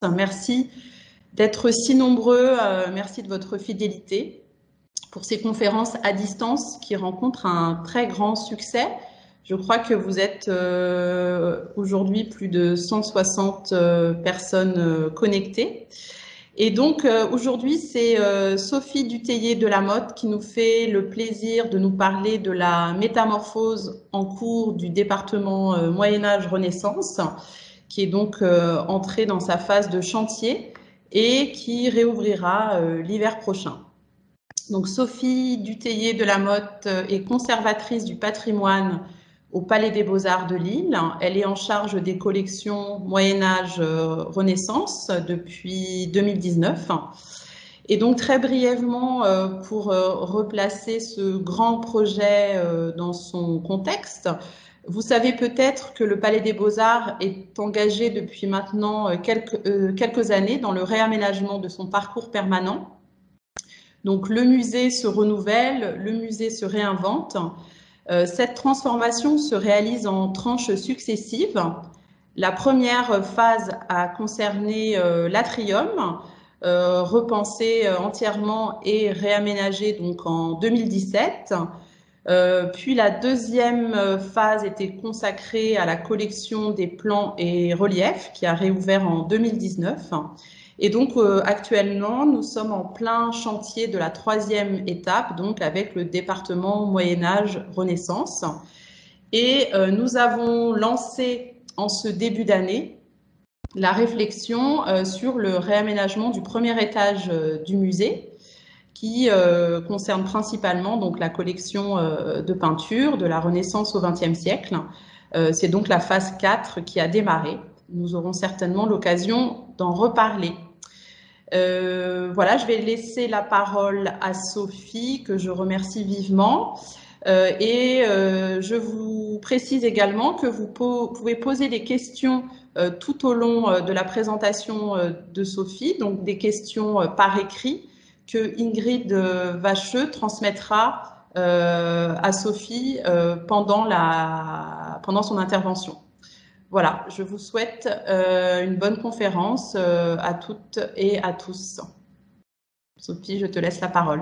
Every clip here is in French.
Merci d'être si nombreux. Merci de votre fidélité pour ces conférences à distance qui rencontrent un très grand succès. Je crois que vous êtes aujourd'hui plus de 160 personnes connectées. Et donc aujourd'hui, c'est Sophie Dutheillet de la Motte qui nous fait le plaisir de nous parler de la métamorphose en cours du département Moyen-Âge-Renaissance, qui est donc entrée dans sa phase de chantier et qui réouvrira l'hiver prochain. Donc Sophie Dutheillet de la Motte est conservatrice du patrimoine au Palais des Beaux-Arts de Lille. Elle est en charge des collections Moyen-Âge Renaissance depuis 2019. Et donc très brièvement, pour replacer ce grand projet dans son contexte, vous savez peut-être que le Palais des Beaux-Arts est engagé depuis maintenant quelques années dans le réaménagement de son parcours permanent. Donc le musée se renouvelle, le musée se réinvente. Cette transformation se réalise en tranches successives. La première phase a concerné l'atrium, repensé entièrement et réaménagé donc en 2017. Puis la deuxième phase était consacrée à la collection des plans et reliefs qui a réouvert en 2019. Et donc actuellement, nous sommes en plein chantier de la troisième étape, donc avec le département Moyen-Âge Renaissance. Et nous avons lancé en ce début d'année la réflexion sur le réaménagement du premier étage du musée, qui concerne principalement donc la collection de peinture de la Renaissance au XXe siècle. C'est donc la phase 4 qui a démarré. Nous aurons certainement l'occasion d'en reparler. Voilà, je vais laisser la parole à Sophie, que je remercie vivement. Je vous précise également que vous pouvez poser des questions tout au long de la présentation de Sophie, donc des questions par écrit que Ingrid Vacheux transmettra à Sophie pendant son intervention. Voilà, je vous souhaite une bonne conférence à toutes et à tous. Sophie, je te laisse la parole.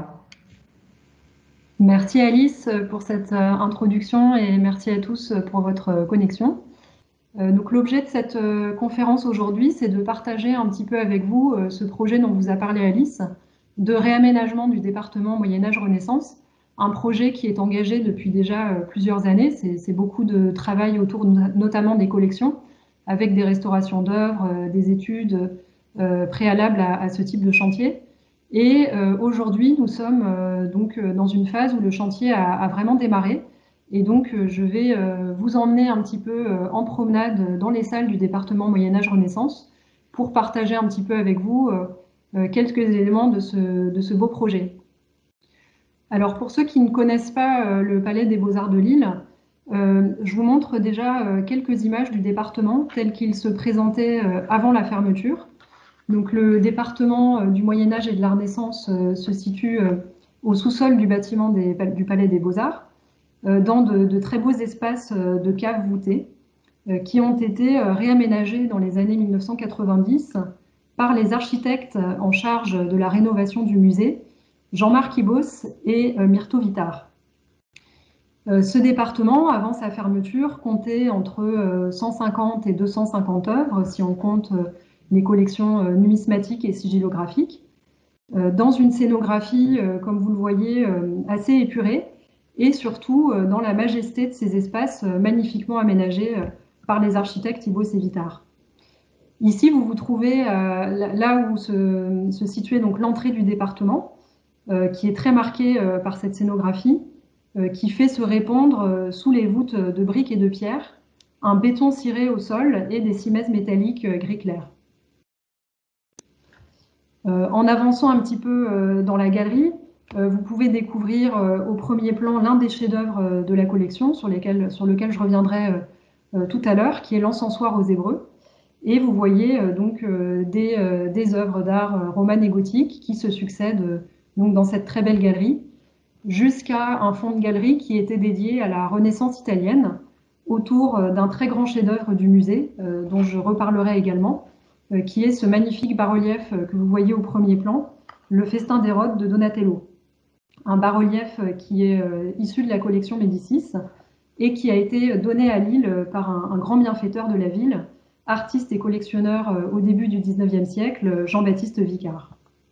Merci Alice pour cette introduction et merci à tous pour votre connexion. Donc l'objet de cette conférence aujourd'hui, c'est de partager un petit peu avec vous ce projet dont vous a parlé Alice, de réaménagement du département Moyen-Âge Renaissance, un projet qui est engagé depuis déjà plusieurs années. C'est beaucoup de travail autour notamment des collections, avec des restaurations d'œuvres, des études préalables à ce type de chantier. Et aujourd'hui, nous sommes donc dans une phase où le chantier a vraiment démarré. Et donc, je vais vous emmener un petit peu en promenade dans les salles du département Moyen-Âge Renaissance pour partager un petit peu avec vous quelques éléments de ce beau projet. Alors, pour ceux qui ne connaissent pas le Palais des Beaux-Arts de Lille, je vous montre déjà quelques images du département tel qu'il se présentait avant la fermeture. Donc, le département du Moyen-Âge et de la Renaissance se situe au sous-sol du bâtiment du Palais des Beaux-Arts, dans de très beaux espaces de caves voûtées qui ont été réaménagés dans les années 1990 par les architectes en charge de la rénovation du musée, Jean-Marc Ibos et Myrto Vittard. Ce département, avant sa fermeture, comptait entre 150 et 250 œuvres, si on compte les collections numismatiques et sigillographiques, dans une scénographie, comme vous le voyez, assez épurée, et surtout dans la majesté de ces espaces magnifiquement aménagés par les architectes Ibos et Vittard. Ici, vous vous trouvez là où se situait donc l'entrée du département, qui est très marquée par cette scénographie, qui fait se répandre sous les voûtes de briques et de pierre un béton ciré au sol et des cimaises métalliques gris clair. En avançant un petit peu dans la galerie, vous pouvez découvrir au premier plan l'un des chefs-d'œuvre de la collection sur lequel je reviendrai tout à l'heure, qui est l'encensoir aux Hébreux. Et vous voyez donc des œuvres d'art romanes et gothiques qui se succèdent donc dans cette très belle galerie, jusqu'à un fond de galerie qui était dédié à la Renaissance italienne, autour d'un très grand chef-d'œuvre du musée, dont je reparlerai également, qui est ce magnifique bas-relief que vous voyez au premier plan, le Festin d'Hérode de Donatello. Un bas-relief qui est issu de la collection Médicis et qui a été donné à Lille par un grand bienfaiteur de la ville, artiste et collectionneur au début du XIXe siècle, Jean-Baptiste Vicard.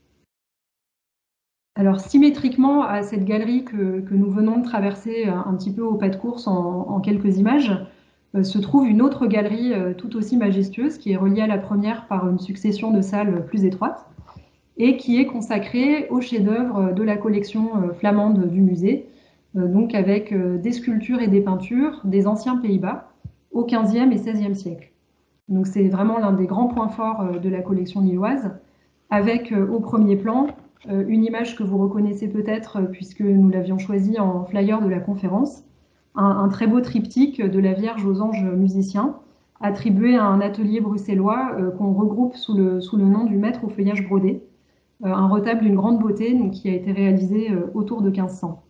Alors, symétriquement à cette galerie que nous venons de traverser un petit peu au pas de course en quelques images, se trouve une autre galerie tout aussi majestueuse qui est reliée à la première par une succession de salles plus étroites et qui est consacrée aux chefs-d'œuvre de la collection flamande du musée, donc avec des sculptures et des peintures des anciens Pays-Bas au XVe et XVIe siècle. Donc c'est vraiment l'un des grands points forts de la collection lilloise, avec au premier plan une image que vous reconnaissez peut-être puisque nous l'avions choisie en flyer de la conférence, un très beau triptyque de la Vierge aux anges musiciens, attribué à un atelier bruxellois qu'on regroupe sous le nom du Maître au feuillage brodé, un retable d'une grande beauté donc, qui a été réalisé autour de 1500.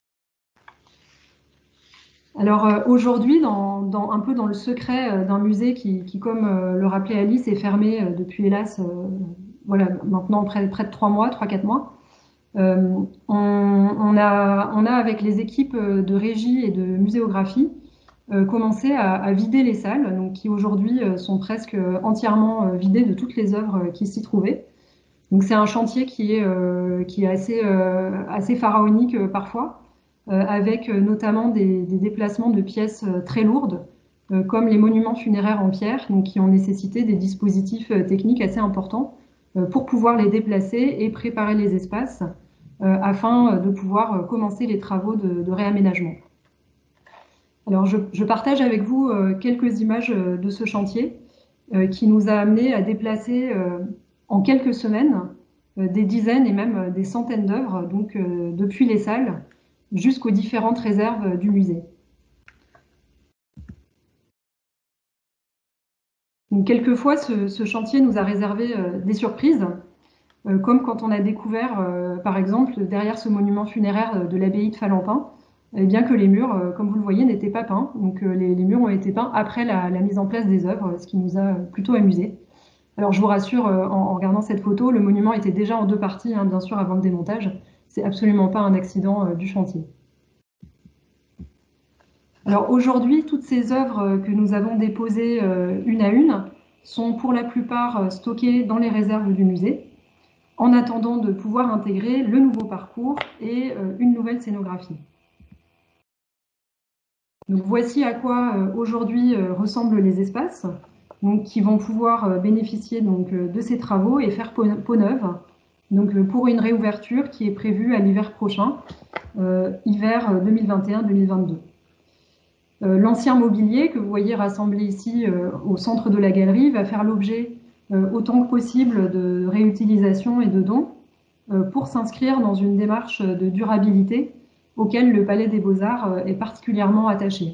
Alors aujourd'hui, un peu dans le secret d'un musée qui comme le rappelait Alice, est fermé depuis hélas, voilà, maintenant près de 3 mois, 3-4 mois, on a avec les équipes de régie et de muséographie commencé à vider les salles, donc, qui aujourd'hui sont presque entièrement vidées de toutes les œuvres qui s'y trouvaient. Donc c'est un chantier qui est assez pharaonique parfois, avec notamment des déplacements de pièces très lourdes, comme les monuments funéraires en pierre, donc qui ont nécessité des dispositifs techniques assez importants pour pouvoir les déplacer et préparer les espaces afin de pouvoir commencer les travaux de réaménagement. Alors je partage avec vous quelques images de ce chantier qui nous a amené à déplacer en quelques semaines des dizaines et même des centaines d'œuvres, donc depuis les salles jusqu'aux différentes réserves du musée. Donc, quelquefois, ce chantier nous a réservé des surprises, comme quand on a découvert, par exemple, derrière ce monument funéraire de l'abbaye de Falampin, eh bien que les murs, comme vous le voyez, n'étaient pas peints. Donc les murs ont été peints après la mise en place des œuvres, ce qui nous a plutôt amusés. Alors je vous rassure, en regardant cette photo, le monument était déjà en 2 parties, hein, bien sûr, avant le démontage. C'est absolument pas un accident du chantier. Alors aujourd'hui, toutes ces œuvres que nous avons déposées une à une sont pour la plupart stockées dans les réserves du musée, en attendant de pouvoir intégrer le nouveau parcours et une nouvelle scénographie. Donc voici à quoi aujourd'hui ressemblent les espaces, donc, qui vont pouvoir bénéficier donc, de ces travaux et faire peau neuve, donc, pour une réouverture qui est prévue à l'hiver prochain, hiver 2021-2022. L'ancien mobilier que vous voyez rassemblé ici au centre de la galerie va faire l'objet autant que possible de réutilisation et de dons pour s'inscrire dans une démarche de durabilité auquel le Palais des Beaux-Arts est particulièrement attaché.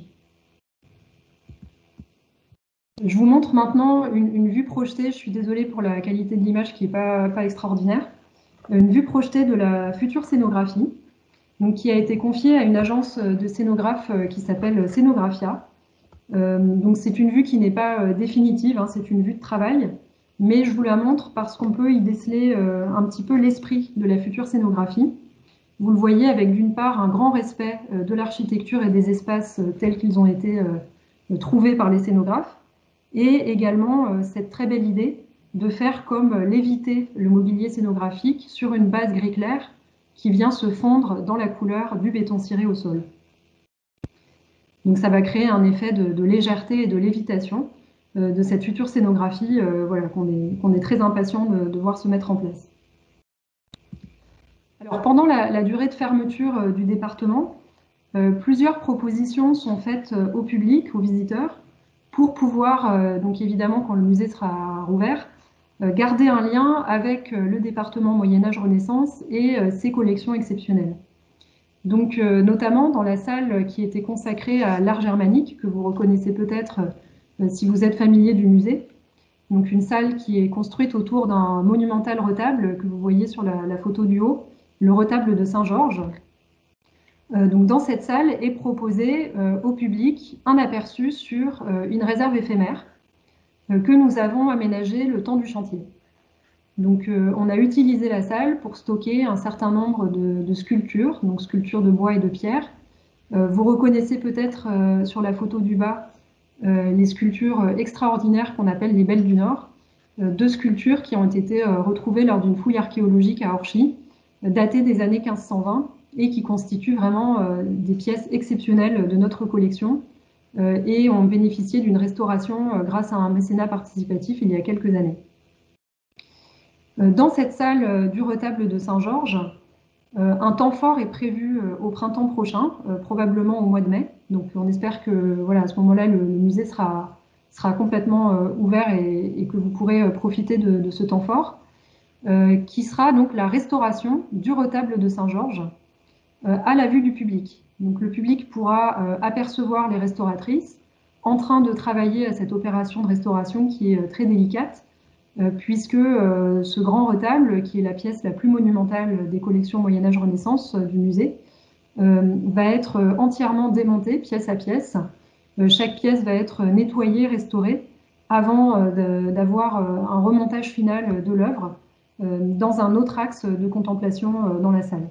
Je vous montre maintenant une vue projetée, je suis désolée pour la qualité de l'image qui n'est pas extraordinaire, une vue projetée de la future scénographie, donc, qui a été confiée à une agence de scénographes qui s'appelle Scénographia. Donc c'est une vue qui n'est pas définitive, hein, c'est une vue de travail, mais je vous la montre parce qu'on peut y déceler un petit peu l'esprit de la future scénographie. Vous le voyez avec d'une part un grand respect de l'architecture et des espaces tels qu'ils ont été trouvés par les scénographes, et également cette très belle idée de faire comme léviter le mobilier scénographique sur une base gris clair qui vient se fondre dans la couleur du béton ciré au sol. Donc ça va créer un effet de légèreté et de lévitation de cette future scénographie voilà, qu'on est très impatient de voir se mettre en place. Alors pendant la durée de fermeture du département, plusieurs propositions sont faites au public, aux visiteurs, pour pouvoir, donc évidemment quand le musée sera rouvert, garder un lien avec le département Moyen-Âge-Renaissance et ses collections exceptionnelles. Donc notamment dans la salle qui était consacrée à l'art germanique, que vous reconnaissez peut-être si vous êtes familier du musée. Donc une salle qui est construite autour d'un monumental retable que vous voyez sur la photo du haut, le retable de Saint-Georges. Donc dans cette salle est proposé au public un aperçu sur une réserve éphémère que nous avons aménagé le temps du chantier. Donc, on a utilisé la salle pour stocker un certain nombre de sculptures, donc sculptures de bois et de pierre. Vous reconnaissez peut-être sur la photo du bas les sculptures extraordinaires qu'on appelle les Belles du Nord. Deux sculptures qui ont été retrouvées lors d'une fouille archéologique à Orchy, datées des années 1520 et qui constituent vraiment des pièces exceptionnelles de notre collection et ont bénéficié d'une restauration grâce à un mécénat participatif il y a quelques années. Dans cette salle du retable de Saint-Georges, un temps fort est prévu au printemps prochain, probablement au mois de mai. Donc on espère que voilà, à ce moment-là, le musée sera complètement ouvert et que vous pourrez profiter de ce temps fort, qui sera donc la restauration du retable de Saint-Georges à la vue du public. Donc le public pourra apercevoir les restauratrices en train de travailler à cette opération de restauration qui est très délicate, puisque ce grand retable, qui est la pièce la plus monumentale des collections Moyen-Âge-Renaissance du musée, va être entièrement démonté, pièce à pièce. Chaque pièce va être nettoyée, restaurée, avant d'avoir un remontage final de l'œuvre dans un autre axe de contemplation dans la salle.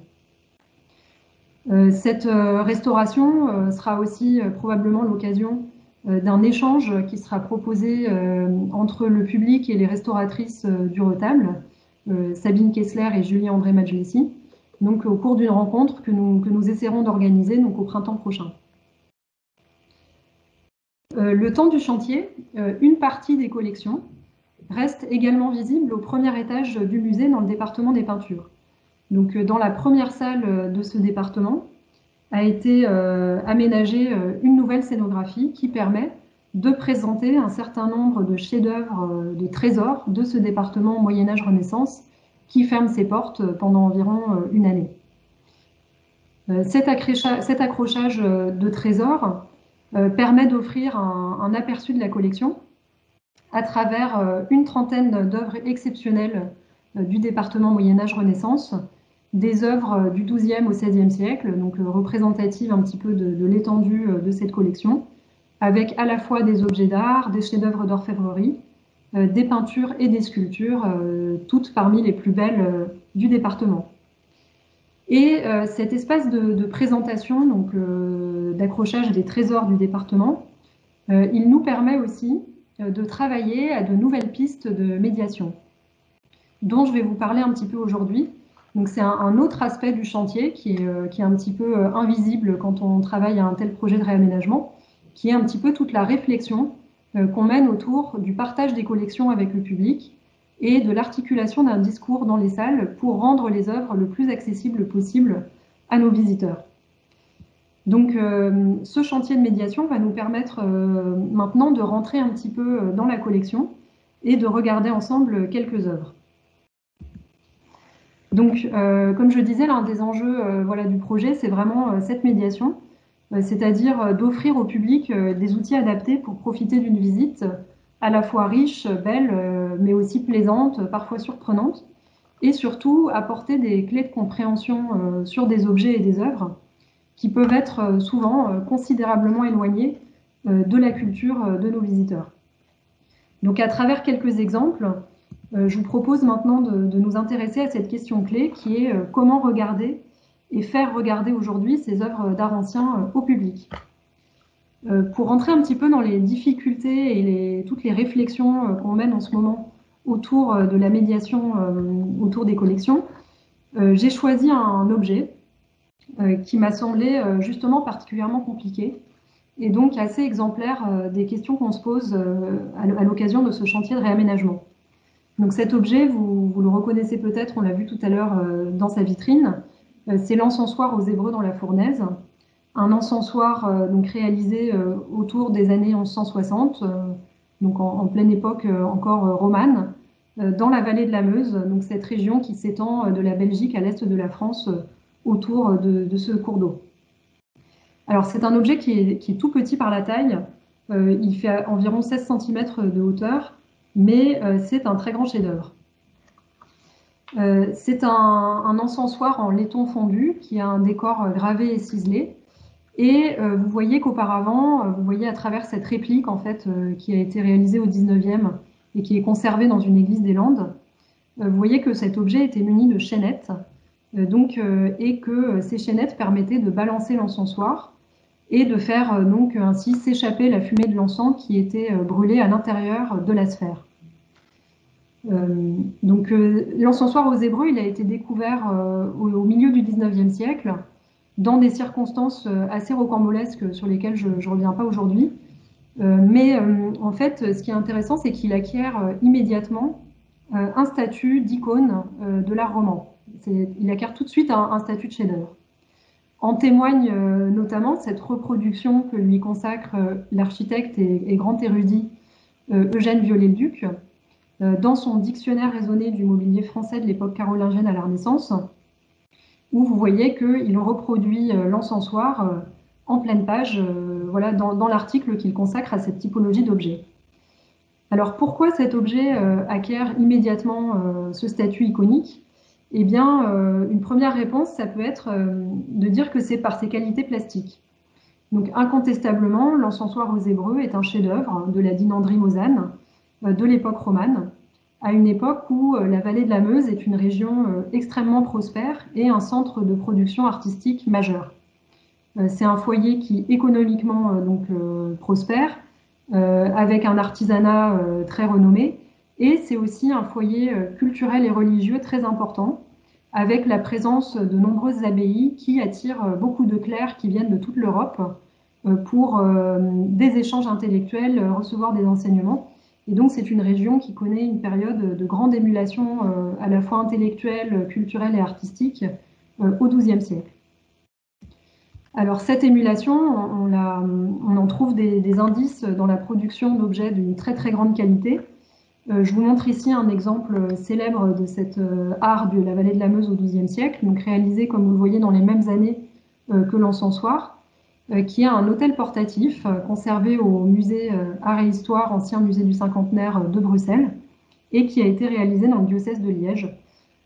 Cette restauration sera aussi probablement l'occasion d'un échange qui sera proposé entre le public et les restauratrices du retable, Sabine Kessler et Julien André Majlessi, donc au cours d'une rencontre que nous essaierons d'organiser donc au printemps prochain. Le temps du chantier, une partie des collections reste également visible au premier étage du musée dans le département des peintures. Donc dans la première salle de ce département, a été aménagée une nouvelle scénographie qui permet de présenter un certain nombre de chefs-d'œuvre, de trésors de ce département Moyen-Âge-Renaissance qui ferme ses portes pendant environ une année. Cet accrochage de trésors permet d'offrir un aperçu de la collection à travers une trentaine d'œuvres exceptionnelles du département Moyen-Âge-Renaissance, des œuvres du XIIe au XVIe siècle, donc représentatives un petit peu de l'étendue de cette collection, avec à la fois des objets d'art, des chefs-d'œuvre d'orfèvrerie, des peintures et des sculptures, toutes parmi les plus belles du département. Et cet espace de présentation, donc d'accrochage des trésors du département, il nous permet aussi de travailler à de nouvelles pistes de médiation, dont je vais vous parler un petit peu aujourd'hui. Donc c'est un autre aspect du chantier qui est un petit peu invisible quand on travaille à un tel projet de réaménagement, qui est un petit peu toute la réflexion qu'on mène autour du partage des collections avec le public et de l'articulation d'un discours dans les salles pour rendre les œuvres le plus accessibles possible à nos visiteurs. Donc ce chantier de médiation va nous permettre maintenant de rentrer un petit peu dans la collection et de regarder ensemble quelques œuvres. Donc, comme je disais, l'un des enjeux du projet, c'est vraiment cette médiation, c'est-à-dire d'offrir au public des outils adaptés pour profiter d'une visite à la fois riche, belle, mais aussi plaisante, parfois surprenante, et surtout apporter des clés de compréhension sur des objets et des œuvres qui peuvent être souvent considérablement éloignés de la culture de nos visiteurs. Donc, à travers quelques exemples, je vous propose maintenant de nous intéresser à cette question clé qui est comment regarder et faire regarder aujourd'hui ces œuvres d'art ancien au public. Pour rentrer un petit peu dans les difficultés et toutes les réflexions qu'on mène en ce moment autour de la médiation autour des collections, j'ai choisi un objet qui m'a semblé justement particulièrement compliqué et donc assez exemplaire des questions qu'on se pose à l'occasion de ce chantier de réaménagement. Donc cet objet, vous le reconnaissez peut-être, on l'a vu tout à l'heure dans sa vitrine, c'est l'encensoir aux Hébreux dans la Fournaise, un encensoir donc réalisé autour des années 1160, donc en pleine époque encore romane, dans la vallée de la Meuse, donc cette région qui s'étend de la Belgique à l'est de la France autour de ce cours d'eau. Alors c'est un objet qui est tout petit par la taille, il fait environ 16 cm de hauteur, mais c'est un très grand chef-d'œuvre. C'est un encensoir en laiton fondu qui a un décor gravé et ciselé, Et vous voyez qu'auparavant, vous voyez à travers cette réplique en fait, qui a été réalisée au 19e et qui est conservée dans une église des Landes, vous voyez que cet objet était muni de chaînettes, et que ces chaînettes permettaient de balancer l'encensoir et de faire donc ainsi s'échapper la fumée de l'encens qui était brûlée à l'intérieur de la sphère. L'encensoir aux Hébreux, il a été découvert au milieu du 19e siècle, dans des circonstances assez rocambolesques sur lesquelles je ne reviens pas aujourd'hui. En fait, ce qui est intéressant, c'est qu'il acquiert immédiatement un statut d'icône de l'art roman. Il acquiert tout de suite un statut de chef-d'œuvre. En témoigne notamment cette reproduction que lui consacre l'architecte et grand érudit Eugène Viollet-le-Duc dans son dictionnaire raisonné du mobilier français de l'époque carolingienne à la Renaissance, où vous voyez qu'il reproduit l'encensoir en pleine page voilà, dans l'article qu'il consacre à cette typologie d'objet. Alors pourquoi cet objet acquiert immédiatement ce statut iconique? Eh bien, une première réponse, ça peut être de dire que c'est par ses qualités plastiques. Donc incontestablement, l'encensoir aux Hébreux est un chef-d'œuvre de la dinanderie mosane de l'époque romane, à une époque où la vallée de la Meuse est une région extrêmement prospère et un centre de production artistique majeur. C'est un foyer qui économiquement prospère, avec un artisanat très renommé, et c'est aussi un foyer culturel et religieux très important, avec la présence de nombreuses abbayes qui attirent beaucoup de clercs qui viennent de toute l'Europe pour des échanges intellectuels, recevoir des enseignements. Et donc c'est une région qui connaît une période de grande émulation à la fois intellectuelle, culturelle et artistique au XIIe siècle. Alors cette émulation, on en trouve des indices dans la production d'objets d'une très très grande qualité. Je vous montre ici un exemple célèbre de cet art de la vallée de la Meuse au XIIe siècle, donc réalisé, comme vous le voyez, dans les mêmes années que l'encensoir, qui est un autel portatif conservé au musée Art et Histoire, ancien musée du cinquantenaire de Bruxelles, et qui a été réalisé dans le diocèse de Liège,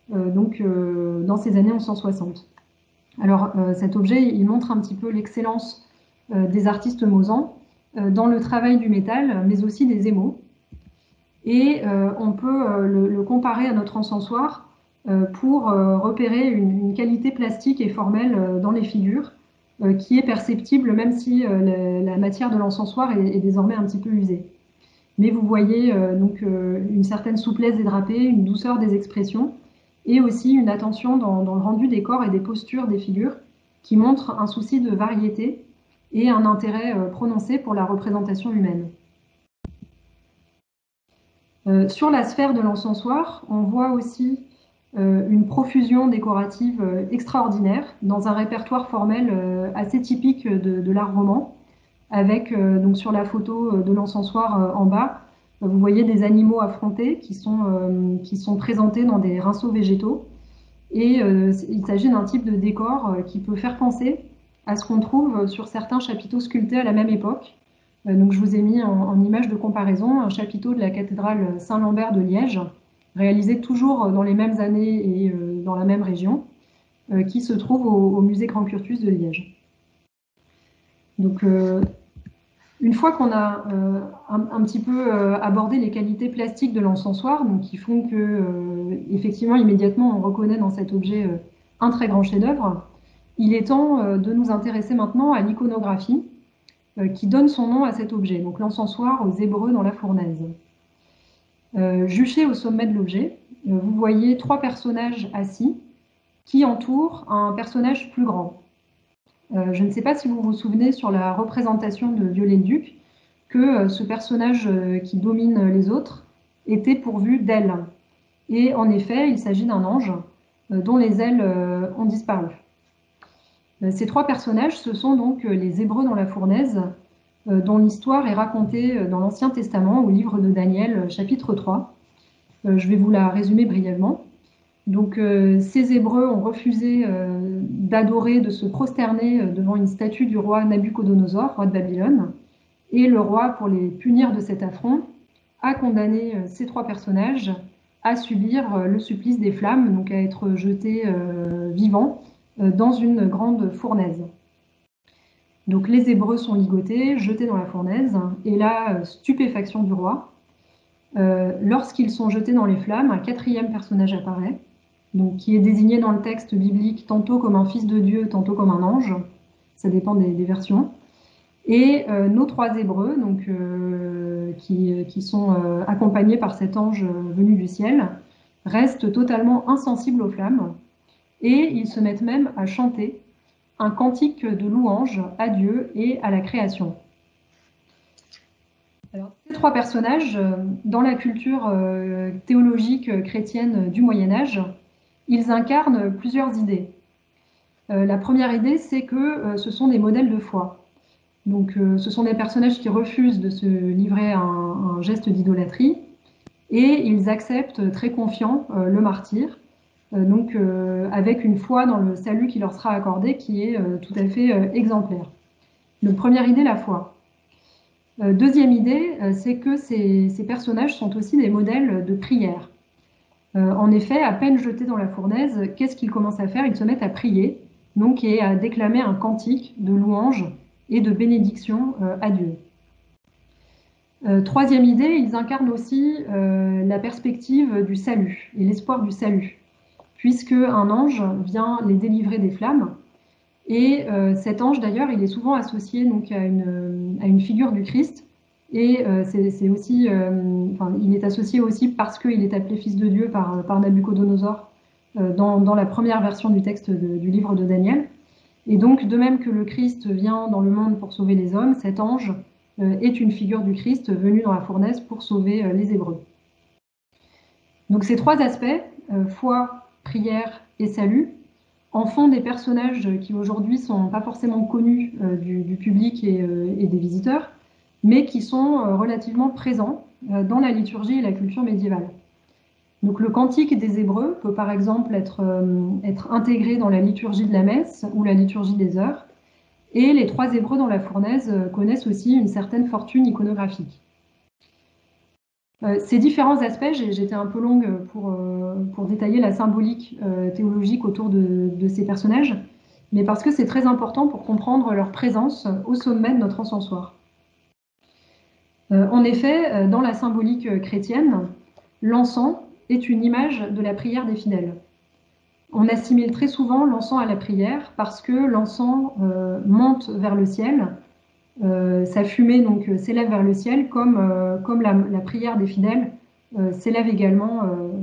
dans ces années 1160. Alors cet objet, il montre un petit peu l'excellence des artistes mosans dans le travail du métal, mais aussi des émaux. Et on peut le comparer à notre encensoir pour repérer une qualité plastique et formelle dans les figures qui est perceptible même si la matière de l'encensoir est désormais un petit peu usée. Mais vous voyez une certaine souplesse des drapés, une douceur des expressions et aussi une attention dans le rendu des corps et des postures des figures qui montrent un souci de variété et un intérêt prononcé pour la représentation humaine. Sur la sphère de l'encensoir, on voit aussi une profusion décorative extraordinaire dans un répertoire formel assez typique de l'art roman, avec donc sur la photo de l'encensoir en bas, vous voyez des animaux affrontés qui sont présentés dans des rinceaux végétaux. Et il s'agit d'un type de décor qui peut faire penser à ce qu'on trouve sur certains chapiteaux sculptés à la même époque. Donc je vous ai mis en image de comparaison un chapiteau de la cathédrale Saint-Lambert de Liège, réalisé toujours dans les mêmes années et dans la même région, qui se trouve au musée Grand Curtus de Liège. Donc une fois qu'on a un petit peu abordé les qualités plastiques de l'encensoir, qui font que, effectivement, immédiatement, on reconnaît dans cet objet un très grand chef-d'œuvre, il est temps de nous intéresser maintenant à l'iconographie qui donne son nom à cet objet, donc l'encensoir aux Hébreux dans la fournaise. Juché au sommet de l'objet, vous voyez trois personnages assis qui entourent un personnage plus grand. Je ne sais pas si vous vous souvenez sur la représentation de Viollet-le-Duc que ce personnage qui domine les autres était pourvu d'ailes. Et en effet, il s'agit d'un ange dont les ailes ont disparu. Ces trois personnages, ce sont donc les Hébreux dans la fournaise, dont l'histoire est racontée dans l'Ancien Testament, au livre de Daniel, chapitre 3. Je vais vous la résumer brièvement. Donc, ces Hébreux ont refusé d'adorer, de se prosterner devant une statue du roi Nabuchodonosor, roi de Babylone. Et le roi, pour les punir de cet affront, a condamné ces trois personnages à subir le supplice des flammes, donc à être jetés vivants dans une grande fournaise. Donc les Hébreux sont ligotés, jetés dans la fournaise, et la stupéfaction du roi. Lorsqu'ils sont jetés dans les flammes, un quatrième personnage apparaît, donc, qui est désigné dans le texte biblique tantôt comme un fils de Dieu, tantôt comme un ange. Ça dépend des versions. Et nos 3 Hébreux, donc, qui sont accompagnés par cet ange venu du ciel, restent totalement insensibles aux flammes, et ils se mettent même à chanter un cantique de louange à Dieu et à la création. Alors, ces 3 personnages, dans la culture théologique chrétienne du Moyen-Âge, ils incarnent plusieurs idées. La première idée, c'est que ce sont des modèles de foi. Donc, ce sont des personnages qui refusent de se livrer à un geste d'idolâtrie, et ils acceptent très confiants le martyre, donc avec une foi dans le salut qui leur sera accordé qui est tout à fait exemplaire. Donc, première idée, la foi. Deuxième idée, c'est que ces personnages sont aussi des modèles de prière. En effet, à peine jetés dans la fournaise, qu'est-ce qu'ils commencent à faire? Ils se mettent à prier, donc, et à déclamer un cantique de louange et de bénédiction à Dieu. Troisième idée, ils incarnent aussi la perspective du salut et l'espoir du salut, puisque un ange vient les délivrer des flammes. Et cet ange, d'ailleurs, il est souvent associé donc, à une figure du Christ. Et c'est aussi, il est associé aussi parce qu'il est appelé fils de Dieu par Nabuchodonosor dans la première version du texte du livre de Daniel. Et donc, de même que le Christ vient dans le monde pour sauver les hommes, cet ange est une figure du Christ venu dans la fournaise pour sauver les Hébreux. Donc ces 3 aspects, foi, prière et salut, en font des personnages qui aujourd'hui ne sont pas forcément connus du public et des visiteurs, mais qui sont relativement présents dans la liturgie et la culture médiévale. Donc le cantique des Hébreux peut par exemple être intégré dans la liturgie de la messe ou la liturgie des heures, et les 3 Hébreux dans la fournaise connaissent aussi une certaine fortune iconographique. Ces différents aspects, j'étais un peu longue pour détailler la symbolique théologique autour de ces personnages, mais parce que c'est très important pour comprendre leur présence au sommet de notre encensoir. En effet, dans la symbolique chrétienne, l'encens est une image de la prière des fidèles. On assimile très souvent l'encens à la prière parce que l'encens monte vers le ciel, sa fumée donc s'élève vers le ciel comme la prière des fidèles s'élève également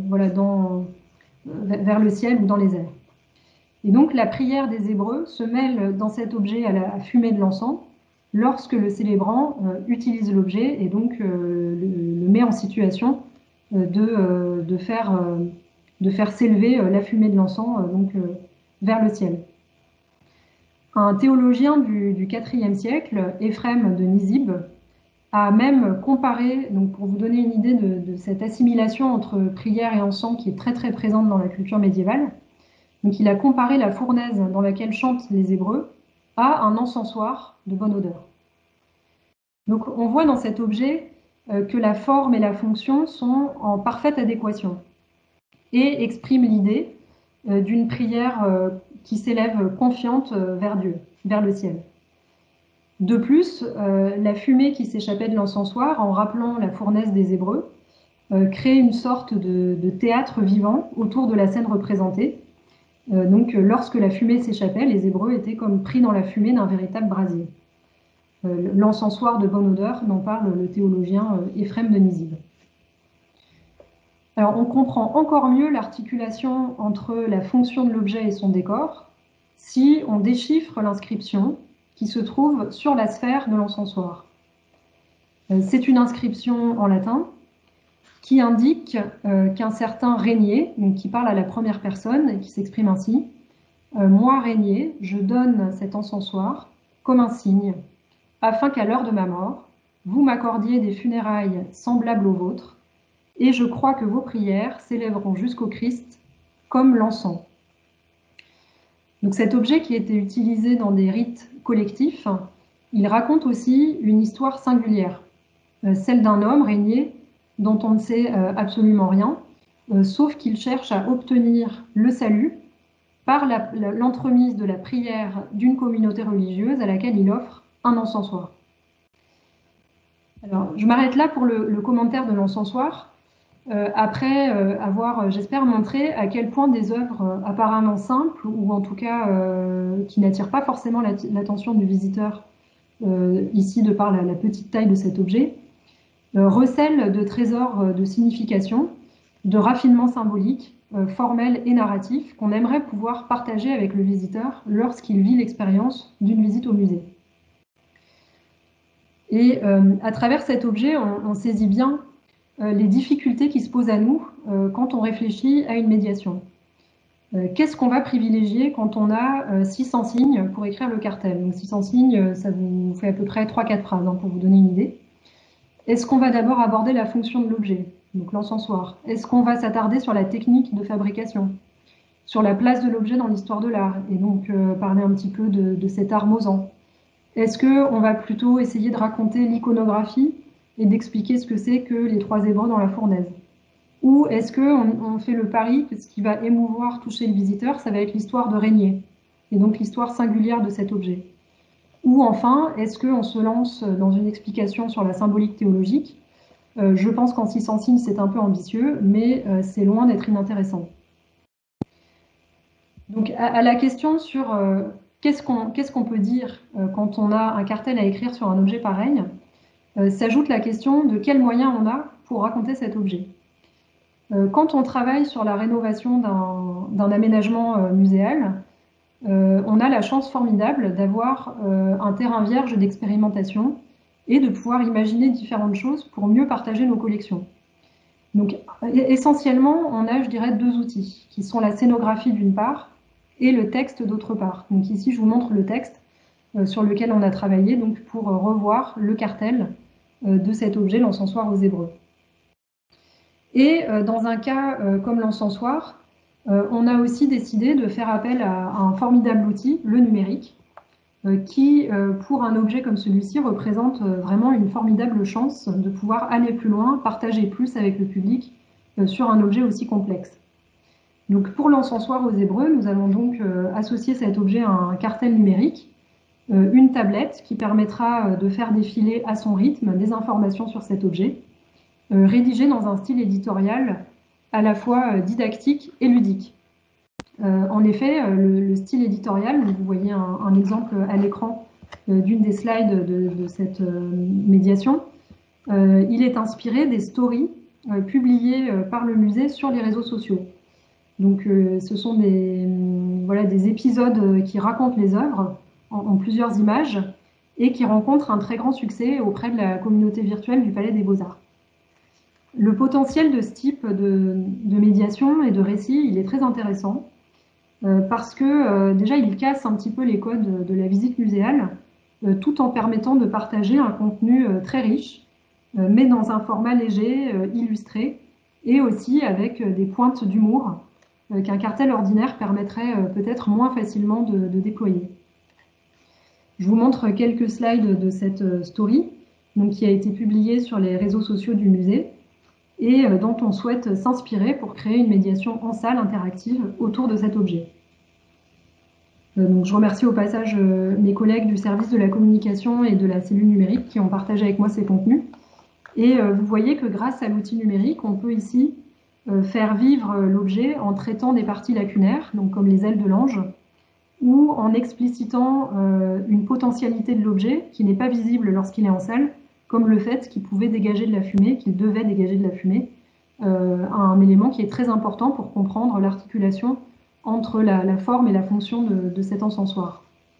vers le ciel ou dans les airs. Et donc la prière des Hébreux se mêle dans cet objet à la fumée de l'encens lorsque le célébrant utilise l'objet et donc le met en situation de faire s'élever la fumée de l'encens vers le ciel. Un théologien du IVe siècle, Éphrem de Nisib, a même comparé, donc pour vous donner une idée de cette assimilation entre prière et encens qui est très très présente dans la culture médiévale, donc il a comparé la fournaise dans laquelle chantent les Hébreux à un encensoir de bonne odeur. Donc on voit dans cet objet que la forme et la fonction sont en parfaite adéquation et expriment l'idée d'une prière qui s'élève confiante vers Dieu, vers le ciel. De plus, la fumée qui s'échappait de l'encensoir, en rappelant la fournaise des Hébreux, crée une sorte de théâtre vivant autour de la scène représentée. Donc, lorsque la fumée s'échappait, les Hébreux étaient comme pris dans la fumée d'un véritable brasier. L'encensoir de bonne odeur dont parle le théologien Éphrem de Nisib. Alors, on comprend encore mieux l'articulation entre la fonction de l'objet et son décor si on déchiffre l'inscription qui se trouve sur la sphère de l'encensoir. C'est une inscription en latin qui indique qu'un certain régnier, donc qui parle à la première personne et qui s'exprime ainsi, moi régnier, je donne cet encensoir comme un signe, afin qu'à l'heure de ma mort, vous m'accordiez des funérailles semblables aux vôtres, et je crois que vos prières s'élèveront jusqu'au Christ comme l'encens. Donc cet objet qui était utilisé dans des rites collectifs, il raconte aussi une histoire singulière, celle d'un homme régnier dont on ne sait absolument rien, sauf qu'il cherche à obtenir le salut par l'entremise de la prière d'une communauté religieuse à laquelle il offre un encensoir. Alors, je m'arrête là pour le commentaire de l'encensoir. Après avoir, j'espère, montré à quel point des œuvres apparemment simples, ou en tout cas qui n'attirent pas forcément l'attention du visiteur, ici de par la petite taille de cet objet, recèlent de trésors de signification, de raffinement symbolique, formel et narratif, qu'on aimerait pouvoir partager avec le visiteur lorsqu'il vit l'expérience d'une visite au musée. Et à travers cet objet, on saisit bien les difficultés qui se posent à nous quand on réfléchit à une médiation. Qu'est-ce qu'on va privilégier quand on a 600 signes pour écrire le cartel? Donc 600 signes, ça vous fait à peu près 3-4 phrases, hein, pour vous donner une idée. Est-ce qu'on va d'abord aborder la fonction de l'objet, donc l'encensoir? Est-ce qu'on va s'attarder sur la technique de fabrication, sur la place de l'objet dans l'histoire de l'art, et donc parler un petit peu de cet art mosant? Est-ce qu'on va plutôt essayer de raconter l'iconographie et d'expliquer ce que c'est que les 3 Hébreux dans la fournaise? Ou est-ce qu'on fait le pari que ce qui va émouvoir, toucher le visiteur, ça va être l'histoire de Régnier, et donc l'histoire singulière de cet objet? Ou enfin, est-ce qu'on se lance dans une explication sur la symbolique théologique? Je pense qu'en 600 signes, c'est un peu ambitieux, mais c'est loin d'être inintéressant. Donc à la question sur qu'est-ce qu'on peut dire quand on a un cartel à écrire sur un objet pareil, s'ajoute la question de quels moyens on a pour raconter cet objet. Quand on travaille sur la rénovation d'un aménagement muséal, on a la chance formidable d'avoir un terrain vierge d'expérimentation et de pouvoir imaginer différentes choses pour mieux partager nos collections. Donc essentiellement, on a, je dirais, 2 outils, qui sont la scénographie d'une part et le texte d'autre part. Donc ici, je vous montre le texte sur lequel on a travaillé donc, pour revoir le cartel de cet objet, l'encensoir aux Hébreux. Et dans un cas comme l'encensoir, on a aussi décidé de faire appel à un formidable outil, le numérique, qui, pour un objet comme celui-ci, représente vraiment une formidable chance de pouvoir aller plus loin, partager plus avec le public sur un objet aussi complexe. Donc pour l'encensoir aux Hébreux, nous allons donc associer cet objet à un cartel numérique, une tablette qui permettra de faire défiler à son rythme des informations sur cet objet, rédigé dans un style éditorial à la fois didactique et ludique. En effet, le style éditorial, vous voyez un exemple à l'écran d'une des slides de cette médiation, il est inspiré des stories publiées par le musée sur les réseaux sociaux. Donc ce sont des épisodes qui racontent les œuvres en plusieurs images et qui rencontrent un très grand succès auprès de la communauté virtuelle du Palais des Beaux-Arts. Le potentiel de ce type de médiation et de récit, il est très intéressant parce que déjà il casse un petit peu les codes de la visite muséale tout en permettant de partager un contenu très riche mais dans un format léger, illustré et aussi avec des pointes d'humour qu'un cartel ordinaire permettrait peut-être moins facilement de déployer. Je vous montre quelques slides de cette story donc, qui a été publiée sur les réseaux sociaux du musée et dont on souhaite s'inspirer pour créer une médiation en salle interactive autour de cet objet. Donc, je remercie au passage mes collègues du service de la communication et de la cellule numérique qui ont partagé avec moi ces contenus. Et vous voyez que grâce à l'outil numérique, on peut ici faire vivre l'objet en traitant des parties lacunaires, donc comme les ailes de l'ange, ou en explicitant une potentialité de l'objet qui n'est pas visible lorsqu'il est en salle, comme le fait qu'il pouvait dégager de la fumée, qu'il devait dégager de la fumée, un élément qui est très important pour comprendre l'articulation entre la forme et la fonction de cet encensoir.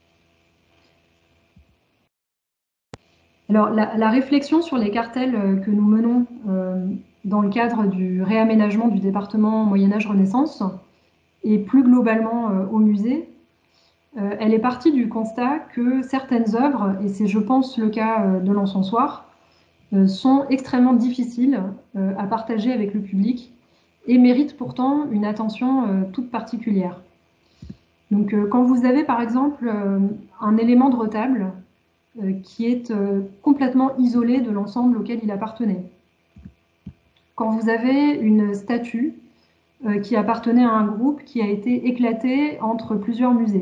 Alors, la réflexion sur les cartels que nous menons dans le cadre du réaménagement du département Moyen-Âge-Renaissance et plus globalement au musée, elle est partie du constat que certaines œuvres, et c'est je pense le cas de l'encensoir, sont extrêmement difficiles à partager avec le public et méritent pourtant une attention toute particulière. Donc quand vous avez par exemple un élément de retable qui est complètement isolé de l'ensemble auquel il appartenait, quand vous avez une statue qui appartenait à un groupe qui a été éclaté entre plusieurs musées.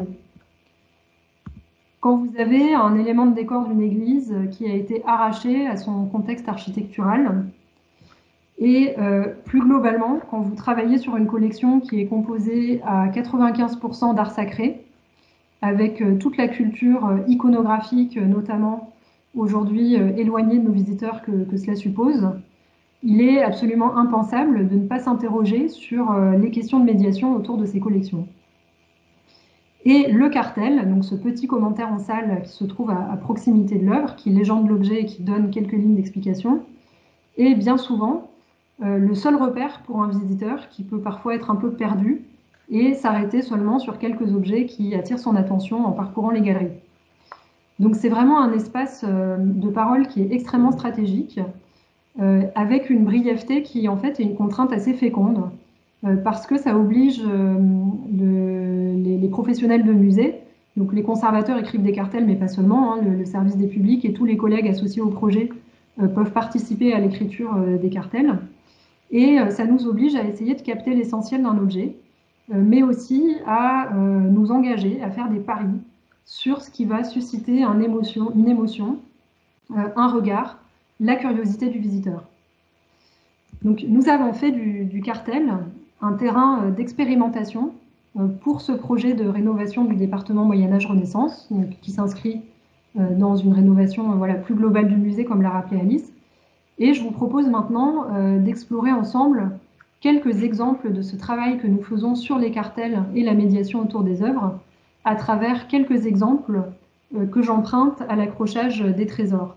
Quand vous avez un élément de décor d'une église qui a été arraché à son contexte architectural, et plus globalement, quand vous travaillez sur une collection qui est composée à 95% d'art sacré, avec toute la culture iconographique, notamment aujourd'hui éloignée de nos visiteurs que cela suppose, il est absolument impensable de ne pas s'interroger sur les questions de médiation autour de ces collections. Et le cartel, donc ce petit commentaire en salle qui se trouve à proximité de l'œuvre, qui légende l'objet et qui donne quelques lignes d'explication, est bien souvent le seul repère pour un visiteur qui peut parfois être un peu perdu et s'arrêter seulement sur quelques objets qui attirent son attention en parcourant les galeries. Donc c'est vraiment un espace de parole qui est extrêmement stratégique, avec une brièveté qui en fait est une contrainte assez féconde, parce que ça oblige les professionnels de musée, donc les conservateurs écrivent des cartels, mais pas seulement, hein, le service des publics et tous les collègues associés au projet peuvent participer à l'écriture des cartels. Et ça nous oblige à essayer de capter l'essentiel d'un objet, mais aussi à nous engager, à faire des paris sur ce qui va susciter une émotion, un regard, la curiosité du visiteur. Donc, nous avons fait du cartel un terrain d'expérimentation pour ce projet de rénovation du département Moyen-Âge-Renaissance, qui s'inscrit dans une rénovation plus globale du musée, comme l'a rappelé Alice. Et je vous propose maintenant d'explorer ensemble quelques exemples de ce travail que nous faisons sur les cartels et la médiation autour des œuvres, à travers quelques exemples que j'emprunte à l'accrochage des trésors.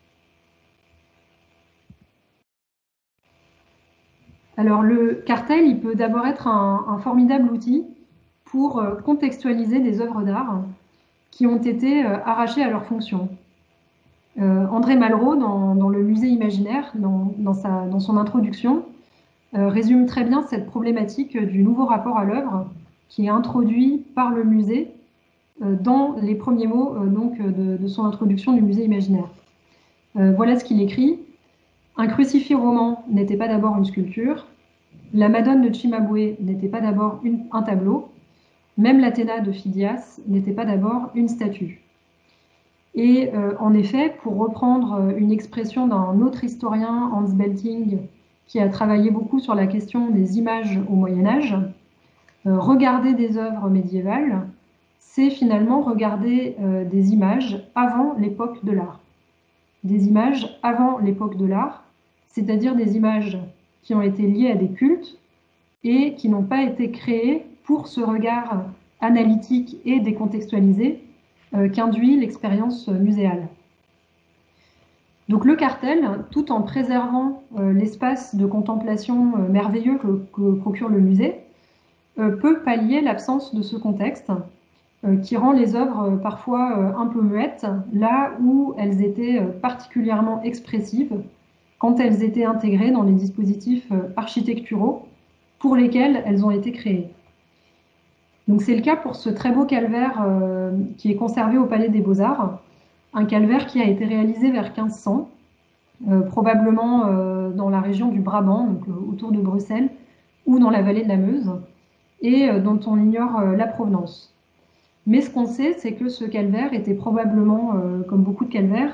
Alors le cartel, il peut d'abord être un formidable outil pour contextualiser des œuvres d'art qui ont été arrachées à leur fonction. André Malraux, dans le musée imaginaire, dans son introduction, résume très bien cette problématique du nouveau rapport à l'œuvre qui est introduit par le musée dans les premiers mots de son introduction du musée imaginaire. Voilà ce qu'il écrit. Un crucifix roman n'était pas d'abord une sculpture, la Madone de Cimabue n'était pas d'abord un tableau, même l'Athéna de Phidias n'était pas d'abord une statue. Et en effet, pour reprendre une expression d'un autre historien, Hans Belting, qui a travaillé beaucoup sur la question des images au Moyen-Âge, regarder des œuvres médiévales, c'est finalement regarder des images avant l'époque de l'art. Des images avant l'époque de l'art, c'est-à-dire des images qui ont été liées à des cultes et qui n'ont pas été créées pour ce regard analytique et décontextualisé qu'induit l'expérience muséale. Donc le cartel, tout en préservant l'espace de contemplation merveilleux que procure le musée, peut pallier l'absence de ce contexte qui rend les œuvres parfois un peu muettes, là où elles étaient particulièrement expressives quand elles étaient intégrées dans les dispositifs architecturaux pour lesquels elles ont été créées. Donc c'est le cas pour ce très beau calvaire qui est conservé au Palais des Beaux-Arts, un calvaire qui a été réalisé vers 1500, probablement dans la région du Brabant, donc autour de Bruxelles, ou dans la vallée de la Meuse, et dont on ignore la provenance. Mais ce qu'on sait, c'est que ce calvaire était probablement, comme beaucoup de calvaires,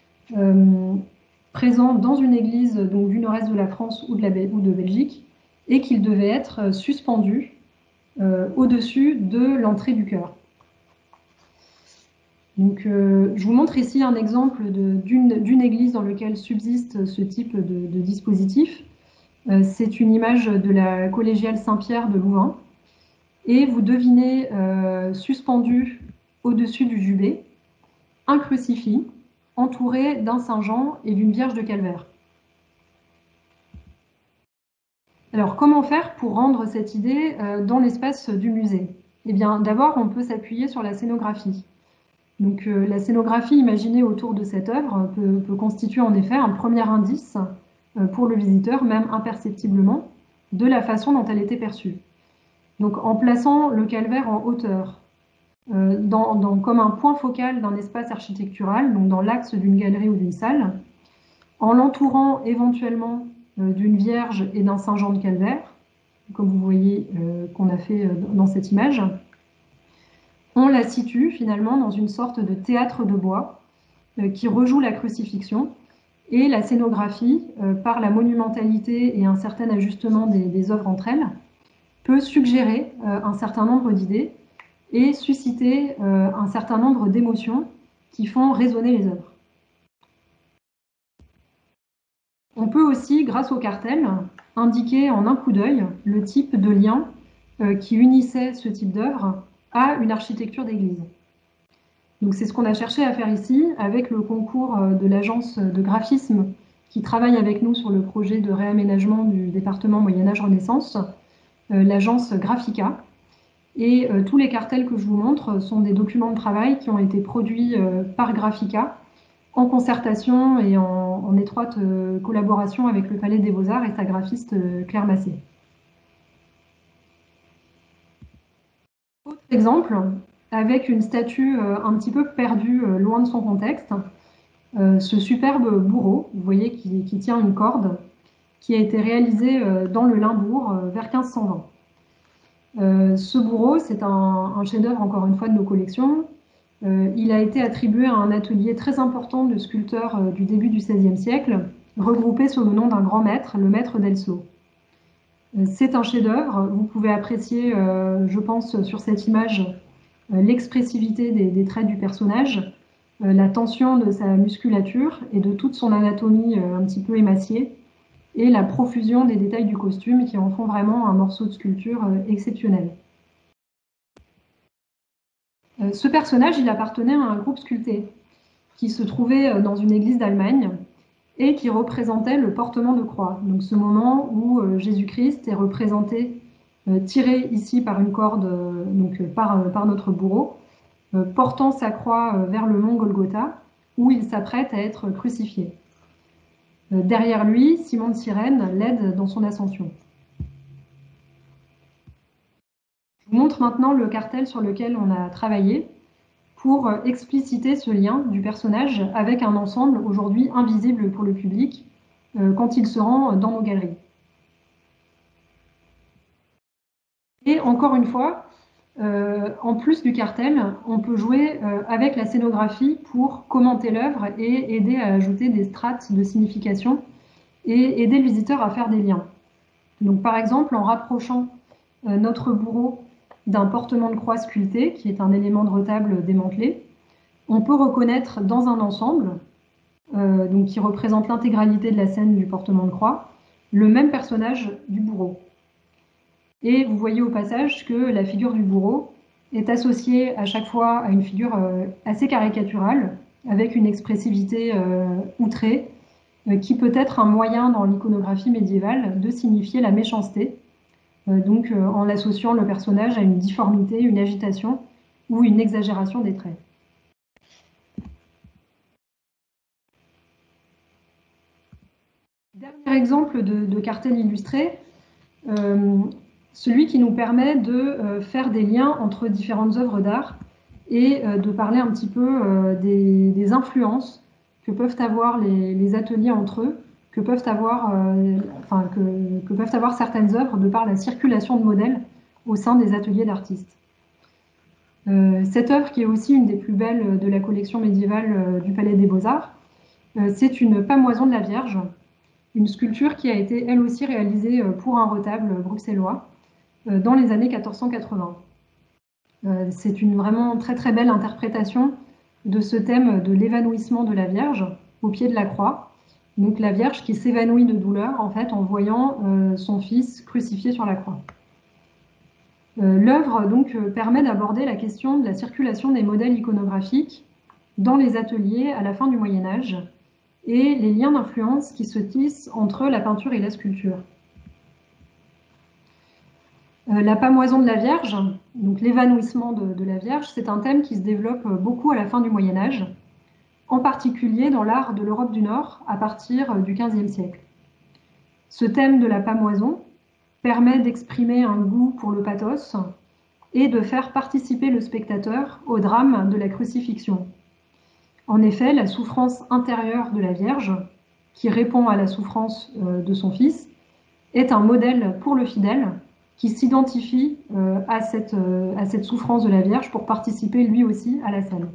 présent dans une église donc, du nord-est de la France ou de Belgique, et qu'il devait être suspendu au-dessus de l'entrée du chœur. Donc, je vous montre ici un exemple d'une église dans laquelle subsiste ce type de dispositif. C'est une image de la collégiale Saint-Pierre de Louvain. Et vous devinez suspendu au-dessus du jubé un crucifix entouré d'un Saint-Jean et d'une Vierge de Calvaire. Alors, comment faire pour rendre cette idée dans l'espace du musée? Eh bien, d'abord, on peut s'appuyer sur la scénographie. Donc, la scénographie imaginée autour de cette œuvre peut constituer en effet un premier indice pour le visiteur, même imperceptiblement, de la façon dont elle était perçue. Donc, en plaçant le calvaire en hauteur, comme un point focal d'un espace architectural, donc dans l'axe d'une galerie ou d'une salle, en l'entourant éventuellement d'une Vierge et d'un Saint Jean de Calvaire, comme vous voyez qu'on a fait dans cette image. On la situe finalement dans une sorte de théâtre de bois qui rejoue la crucifixion, et la scénographie, par la monumentalité et un certain ajustement des œuvres entre elles, peut suggérer un certain nombre d'idées et susciter un certain nombre d'émotions qui font résonner les œuvres. On peut aussi, grâce au cartel, indiquer en un coup d'œil le type de lien qui unissait ce type d'œuvre à une architecture d'église. Donc c'est ce qu'on a cherché à faire ici avec le concours de l'agence de graphisme qui travaille avec nous sur le projet de réaménagement du département Moyen-Âge Renaissance, l'agence Graphica. Et tous les cartels que je vous montre sont des documents de travail qui ont été produits par Graphica en concertation et en étroite collaboration avec le Palais des Beaux-Arts et sa graphiste Claire Massé. Autre exemple, avec une statue un petit peu perdue loin de son contexte, ce superbe bourreau, vous voyez, qui tient une corde, qui a été réalisé dans le Limbourg vers 1520. Ce bourreau, c'est un chef-d'œuvre, encore une fois, de nos collections. Il a été attribué à un atelier très important de sculpteurs du début du XVIe siècle, regroupé sous le nom d'un grand maître, le maître Delceau. C'est un chef-d'œuvre. Vous pouvez apprécier, je pense, sur cette image, l'expressivité des traits du personnage, la tension de sa musculature et de toute son anatomie un petit peu émaciée, et la profusion des détails du costume qui en font vraiment un morceau de sculpture exceptionnel. Ce personnage, il appartenait à un groupe sculpté qui se trouvait dans une église d'Allemagne et qui représentait le portement de croix. Donc ce moment où Jésus-Christ est représenté tiré ici par une corde, par notre bourreau, portant sa croix vers le mont Golgotha, où il s'apprête à être crucifié. Derrière lui, Simon de Cyrène l'aide dans son ascension. Je vous montre maintenant le cartel sur lequel on a travaillé pour expliciter ce lien du personnage avec un ensemble aujourd'hui invisible pour le public quand il se rend dans nos galeries. Et encore une fois, en plus du cartel, on peut jouer avec la scénographie pour commenter l'œuvre et aider à ajouter des strates de signification et aider le visiteur à faire des liens. Donc, par exemple, en rapprochant notre bourreau d'un portement de croix sculpté, qui est un élément de retable démantelé, on peut reconnaître dans un ensemble, donc qui représente l'intégralité de la scène du portement de croix, le même personnage du bourreau. Et vous voyez au passage que la figure du bourreau est associée à chaque fois à une figure assez caricaturale, avec une expressivité outrée, qui peut être un moyen dans l'iconographie médiévale de signifier la méchanceté, en associant le personnage à une difformité, une agitation ou une exagération des traits. Dernier exemple de cartel illustré, celui qui nous permet de faire des liens entre différentes œuvres d'art et de parler un petit peu des influences que peuvent avoir les ateliers entre eux, que peuvent avoir certaines œuvres de par la circulation de modèles au sein des ateliers d'artistes. Cette œuvre, qui est aussi une des plus belles de la collection médiévale du Palais des Beaux-Arts, c'est une Pamoison de la Vierge, une sculpture qui a été elle aussi réalisée pour un retable bruxellois dans les années 1480. C'est une vraiment très très belle interprétation de ce thème de l'évanouissement de la Vierge au pied de la croix. Donc la Vierge qui s'évanouit de douleur en fait en voyant son fils crucifié sur la croix. L'œuvre donc permet d'aborder la question de la circulation des modèles iconographiques dans les ateliers à la fin du Moyen Âge et les liens d'influence qui se tissent entre la peinture et la sculpture. La Pamoison de la Vierge, donc l'évanouissement de la Vierge, c'est un thème qui se développe beaucoup à la fin du Moyen Âge, en particulier dans l'art de l'Europe du Nord à partir du XVe siècle. Ce thème de la Pamoison permet d'exprimer un goût pour le pathos et de faire participer le spectateur au drame de la crucifixion. En effet, la souffrance intérieure de la Vierge, qui répond à la souffrance de son fils, est un modèle pour le fidèle qui s'identifie à cette souffrance de la Vierge pour participer lui aussi à la scène.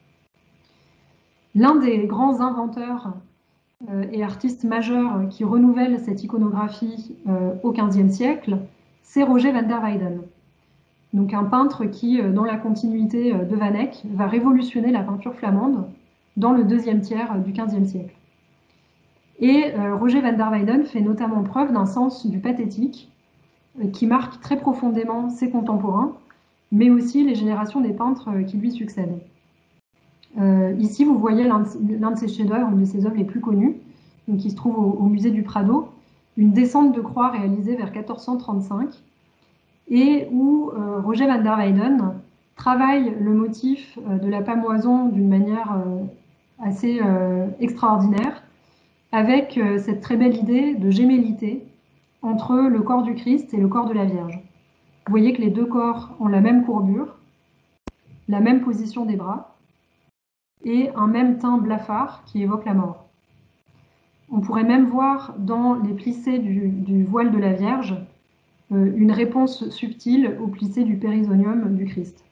L'un des grands inventeurs et artistes majeurs qui renouvelle cette iconographie au XVe siècle, c'est Roger van der Weyden. Donc un peintre qui, dans la continuité de Van Eyck, va révolutionner la peinture flamande dans le deuxième tiers du XVe siècle. Et Roger van der Weyden fait notamment preuve d'un sens du pathétique qui marque très profondément ses contemporains, mais aussi les générations des peintres qui lui succèdent. Ici, vous voyez l'un de ses chefs-d'œuvre, une de ses œuvres les plus connues, donc qui se trouve au musée du Prado, une descente de croix réalisée vers 1435, et où Roger van der Weyden travaille le motif de la pâmoison d'une manière assez extraordinaire, avec cette très belle idée de gémellité entre le corps du Christ et le corps de la Vierge. Vous voyez que les deux corps ont la même courbure, la même position des bras, et un même teint blafard qui évoque la mort. On pourrait même voir dans les plissés du voile de la Vierge une réponse subtile au plissé du périsonium du Christ.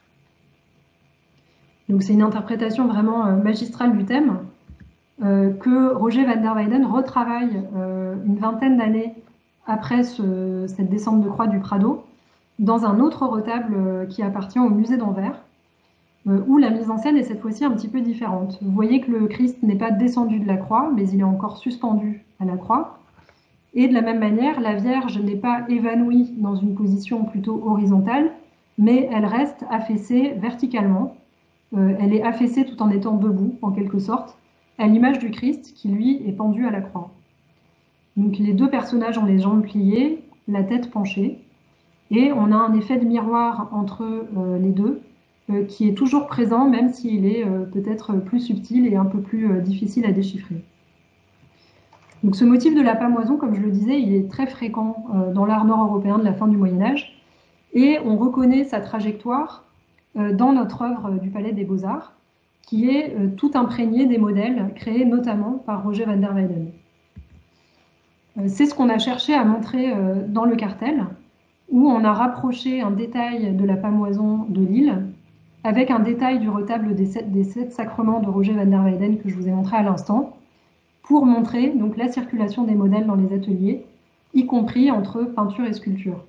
Donc c'est une interprétation vraiment magistrale du thème que Roger van der Weyden retravaille une vingtaine d'années après cette descente de croix du Prado dans un autre retable qui appartient au musée d'Anvers, où la mise en scène est cette fois-ci un petit peu différente. Vous voyez que le Christ n'est pas descendu de la croix, mais il est encore suspendu à la croix. Et de la même manière, la Vierge n'est pas évanouie dans une position plutôt horizontale, mais elle reste affaissée verticalement. Elle est affaissée tout en étant debout, en quelque sorte, à l'image du Christ qui, lui, est pendu à la croix. Donc les deux personnages ont les jambes pliées, la tête penchée, et on a un effet de miroir entre les deux, qui est toujours présent, même s'il est peut-être plus subtil et un peu plus difficile à déchiffrer. Donc ce motif de la pâmoison, comme je le disais, il est très fréquent dans l'art nord-européen de la fin du Moyen-Âge, et on reconnaît sa trajectoire dans notre œuvre du Palais des Beaux-Arts, qui est tout imprégné des modèles créés notamment par Roger van der Weyden. C'est ce qu'on a cherché à montrer dans le cartel, où on a rapproché un détail de la pâmoison de Lille avec un détail du retable des sept sacrements de Roger van der Weyden que je vous ai montré à l'instant, pour montrer donc la circulation des modèles dans les ateliers, y compris entre peinture et sculpture.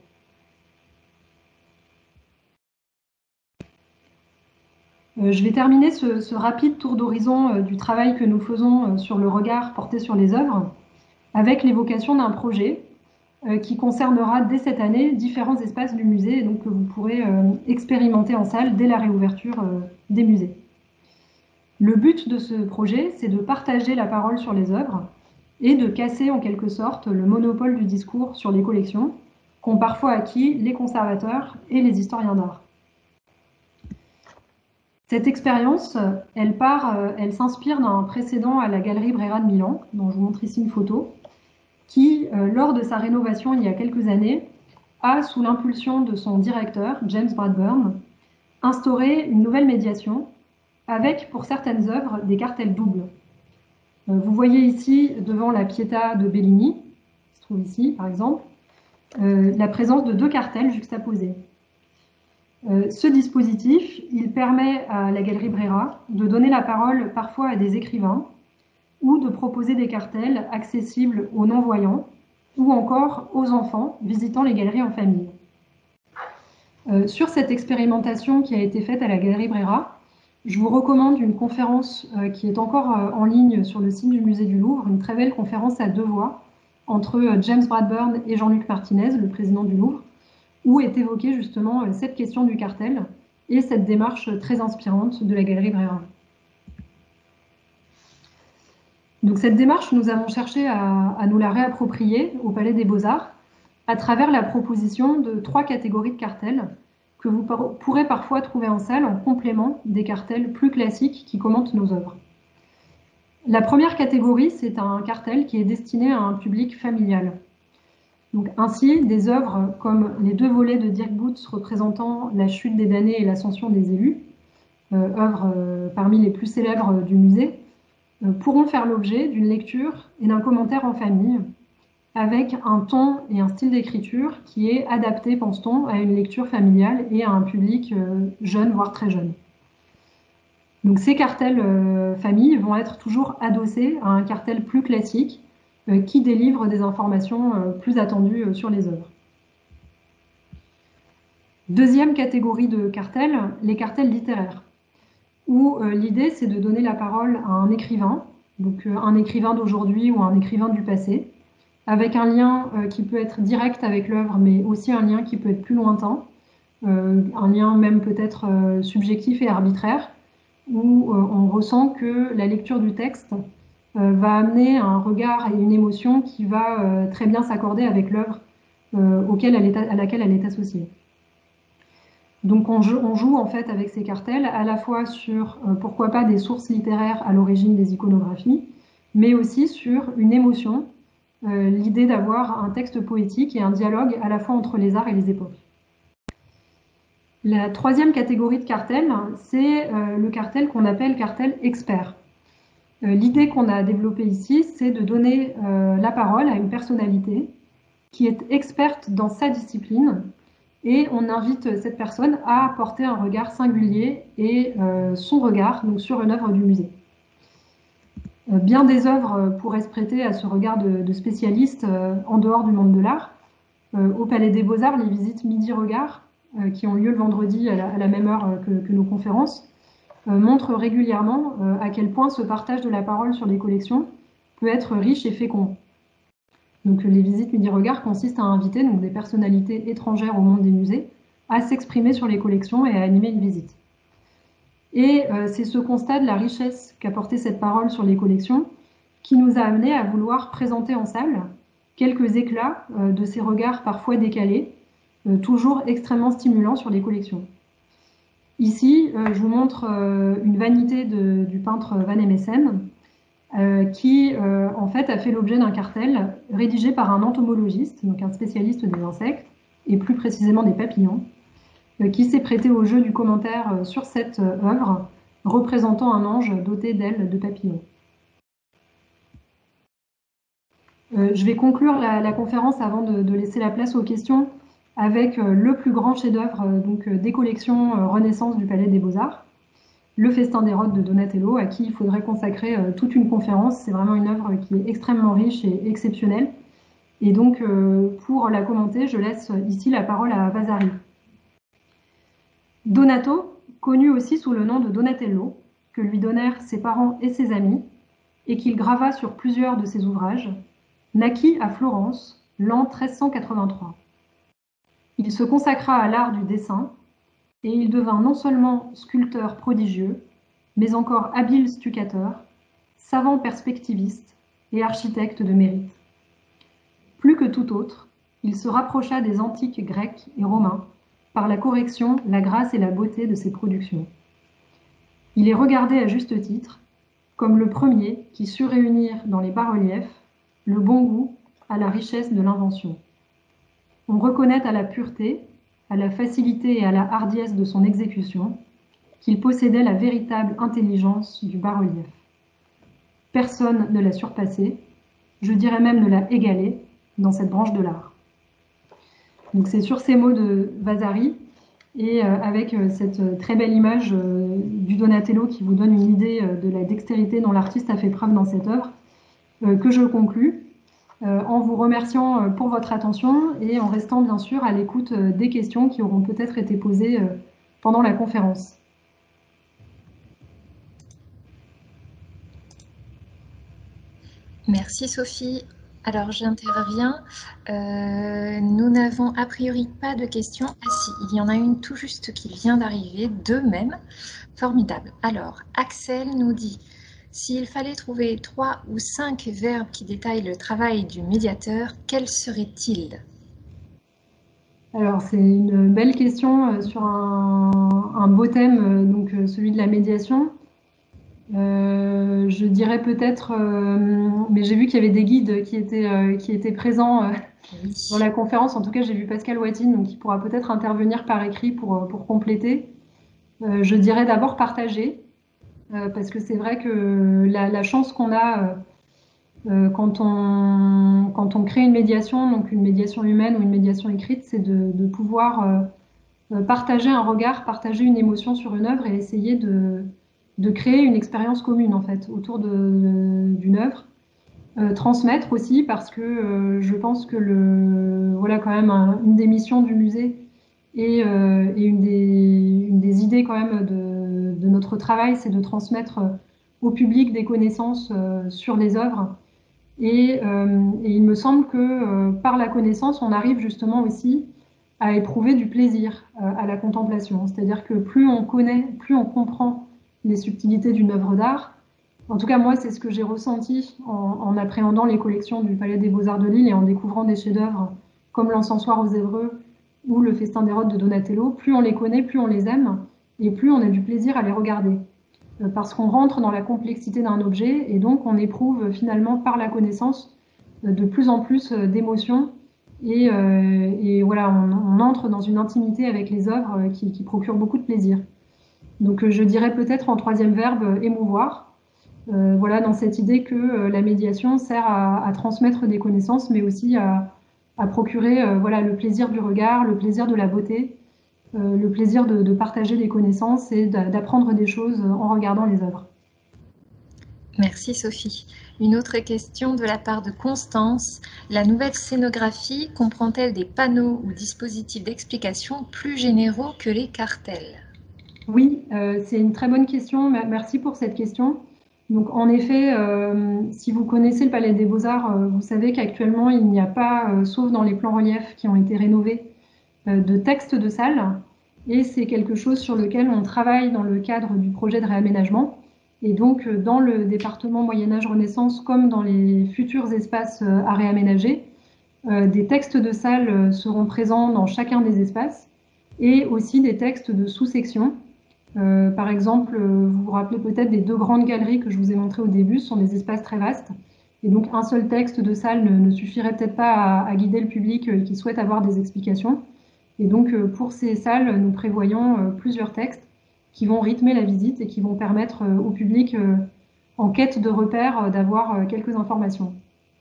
Je vais terminer ce rapide tour d'horizon du travail que nous faisons sur le regard porté sur les œuvres avec l'évocation d'un projet qui concernera dès cette année différents espaces du musée et donc que vous pourrez expérimenter en salle dès la réouverture des musées. Le but de ce projet, c'est de partager la parole sur les œuvres et de casser en quelque sorte le monopole du discours sur les collections qu'ont parfois acquis les conservateurs et les historiens d'art. Cette expérience, elle s'inspire d'un précédent à la Galerie Brera de Milan, dont je vous montre ici une photo, qui, lors de sa rénovation il y a quelques années, a, sous l'impulsion de son directeur, James Bradburn, instauré une nouvelle médiation avec, pour certaines œuvres, des cartels doubles. Vous voyez ici, devant la Pietà de Bellini, qui se trouve ici par exemple, la présence de deux cartels juxtaposés. Ce dispositif, il permet à la Galerie Brera de donner la parole parfois à des écrivains ou de proposer des cartels accessibles aux non-voyants ou encore aux enfants visitant les galeries en famille. Sur cette expérimentation qui a été faite à la Galerie Brera, je vous recommande une conférence qui est encore en ligne sur le site du Musée du Louvre, une très belle conférence à deux voix entre James Bradburn et Jean-Luc Martinez, le président du Louvre, où est évoquée justement cette question du cartel et cette démarche très inspirante de la Galerie Brera. Donc cette démarche, nous avons cherché à nous la réapproprier au Palais des Beaux-Arts à travers la proposition de 3 catégories de cartels que vous pourrez parfois trouver en salle en complément des cartels plus classiques qui commentent nos œuvres. La première catégorie, c'est un cartel qui est destiné à un public familial. Donc, ainsi, des œuvres comme les 2 volets de Dirk Boots représentant la chute des damnés et l'ascension des élus, œuvres parmi les plus célèbres du musée, pourront faire l'objet d'une lecture et d'un commentaire en famille, avec un ton et un style d'écriture qui est adapté, pense-t-on, à une lecture familiale et à un public jeune, voire très jeune. Donc ces cartels familles vont être toujours adossés à un cartel plus classique qui délivre des informations plus attendues sur les œuvres. Deuxième catégorie de cartels, les cartels littéraires, où l'idée c'est de donner la parole à un écrivain, donc un écrivain d'aujourd'hui ou un écrivain du passé, avec un lien qui peut être direct avec l'œuvre, mais aussi un lien qui peut être plus lointain, un lien même peut-être subjectif et arbitraire, où on ressent que la lecture du texte va amener un regard et une émotion qui va très bien s'accorder avec l'œuvre à laquelle elle est associée. Donc on joue en fait avec ces cartels à la fois sur pourquoi pas des sources littéraires à l'origine des iconographies, mais aussi sur une émotion, l'idée d'avoir un texte poétique et un dialogue à la fois entre les arts et les époques. La troisième catégorie de cartel, c'est le cartel qu'on appelle cartel expert. L'idée qu'on a développée ici, c'est de donner la parole à une personnalité qui est experte dans sa discipline, et on invite cette personne à porter un regard singulier et son regard donc, sur une œuvre du musée. Bien des œuvres pourraient se prêter à ce regard de spécialiste en dehors du monde de l'art. Au Palais des Beaux-Arts, les visites Midi Regard, qui ont lieu le vendredi à la même heure que nos conférences, montrent régulièrement à quel point ce partage de la parole sur les collections peut être riche et fécond. Donc, les visites Midi Regard consistent à inviter donc, des personnalités étrangères au monde des musées à s'exprimer sur les collections et à animer une visite. Et c'est ce constat de la richesse qu'apportait cette parole sur les collections qui nous a amené à vouloir présenter en salle quelques éclats de ces regards parfois décalés, toujours extrêmement stimulants sur les collections. Ici, je vous montre une vanité du peintre Van Emessen, qui en fait a fait l'objet d'un cartel rédigé par un entomologiste, donc un spécialiste des insectes, et plus précisément des papillons, qui s'est prêté au jeu du commentaire sur cette œuvre, représentant un ange doté d'ailes de papillons. Je vais conclure la conférence avant de laisser la place aux questions avec le plus grand chef-d'œuvre des collections Renaissance du Palais des Beaux-Arts, le Festin des Rhodes de Donatello, à qui il faudrait consacrer toute une conférence. C'est vraiment une œuvre qui est extrêmement riche et exceptionnelle. Et donc, pour la commenter, je laisse ici la parole à Vasari. Donato, connu aussi sous le nom de Donatello, que lui donnèrent ses parents et ses amis, et qu'il grava sur plusieurs de ses ouvrages, naquit à Florence l'an 1383. Il se consacra à l'art du dessin, et il devint non seulement sculpteur prodigieux, mais encore habile stuccateur, savant perspectiviste et architecte de mérite. Plus que tout autre, il se rapprocha des antiques grecs et romains par la correction, la grâce et la beauté de ses productions. Il est regardé à juste titre comme le premier qui sut réunir dans les bas-reliefs le bon goût à la richesse de l'invention. On reconnaît à la pureté, à la facilité et à la hardiesse de son exécution qu'il possédait la véritable intelligence du bas-relief. Personne ne l'a surpassé, je dirais même ne l'a égalé dans cette branche de l'art. Donc c'est sur ces mots de Vasari et avec cette très belle image du Donatello qui vous donne une idée de la dextérité dont l'artiste a fait preuve dans cette œuvre, que je conclus en vous remerciant pour votre attention et en restant bien sûr à l'écoute des questions qui auront peut-être été posées pendant la conférence. Merci Sophie. Alors j'interviens. Nous n'avons a priori pas de questions. Ah si, il y en a une tout juste qui vient d'arriver, deux même. Formidable. Alors Axel nous dit: s'il fallait trouver 3 ou 5 verbes qui détaillent le travail du médiateur, quels seraient-ils? Alors c'est une belle question sur un beau thème, donc celui de la médiation. Je dirais peut-être, mais j'ai vu qu'il y avait des guides qui étaient présents dans la conférence. En tout cas, j'ai vu Pascal Watine, donc il pourra peut-être intervenir par écrit pour compléter. Je dirais d'abord partager, parce que c'est vrai que la chance qu'on a Quand on crée une médiation, donc une médiation humaine ou une médiation écrite, c'est de pouvoir partager un regard, partager une émotion sur une œuvre et essayer de créer une expérience commune en fait autour d'une œuvre. Transmettre aussi parce que je pense que voilà quand même une des missions du musée et une des idées quand même de notre travail, c'est de transmettre au public des connaissances sur les œuvres. Et il me semble que par la connaissance, on arrive justement aussi à éprouver du plaisir à la contemplation. C'est-à-dire que plus on connaît, plus on comprend les subtilités d'une œuvre d'art. En tout cas, moi, c'est ce que j'ai ressenti en appréhendant les collections du Palais des Beaux-Arts de Lille et en découvrant des chefs-d'œuvre comme l'Encensoir aux Évreux ou le Festin des Rhodes de Donatello. Plus on les connaît, plus on les aime et plus on a du plaisir à les regarder. Parce qu'on rentre dans la complexité d'un objet et donc on éprouve finalement par la connaissance de plus en plus d'émotions et voilà, on entre dans une intimité avec les œuvres qui procurent beaucoup de plaisir. Donc je dirais peut-être en troisième verbe émouvoir. Voilà, dans cette idée que la médiation sert à transmettre des connaissances, mais aussi à procurer voilà, le plaisir du regard, le plaisir de la beauté, le plaisir de partager des connaissances et d'apprendre des choses en regardant les œuvres. Merci Sophie. Une autre question de la part de Constance. La nouvelle scénographie comprend-elle des panneaux ou dispositifs d'explication plus généraux que les cartels? Oui, c'est une très bonne question. Merci pour cette question. Donc, en effet, si vous connaissez le Palais des Beaux-Arts, vous savez qu'actuellement, il n'y a pas, sauf dans les plans reliefs qui ont été rénovés, de texte de salle. Et c'est quelque chose sur lequel on travaille dans le cadre du projet de réaménagement. Et donc, dans le département Moyen-Âge-Renaissance, comme dans les futurs espaces à réaménager, des textes de salle seront présents dans chacun des espaces et aussi des textes de sous-section. Par exemple, vous vous rappelez peut-être des deux grandes galeries que je vous ai montrées au début, ce sont des espaces très vastes. Et donc, un seul texte de salle ne suffirait peut-être pas à guider le public qui souhaite avoir des explications. Et donc, pour ces salles, nous prévoyons plusieurs textes qui vont rythmer la visite et qui vont permettre au public en quête de repères d'avoir quelques informations.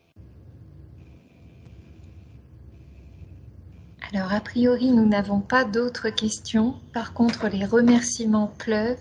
Alors, a priori, nous n'avons pas d'autres questions. Par contre, les remerciements pleuvent.